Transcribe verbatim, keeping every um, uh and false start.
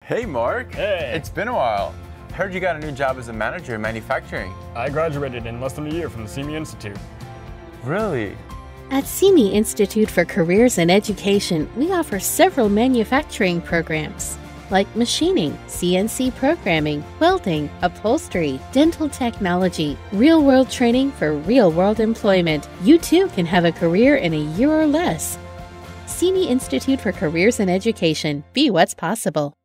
Hey, Mark. Hey. It's been a while. Heard you got a new job as a manager in manufacturing. I graduated in less than a year from the Simi Institute. Really? At Simi Institute for Careers and Education, we offer several manufacturing programs like machining, C N C programming, welding, upholstery, dental technology, real-world training for real-world employment. You too can have a career in a year or less. Simi Institute for Careers and Education. Be what's possible.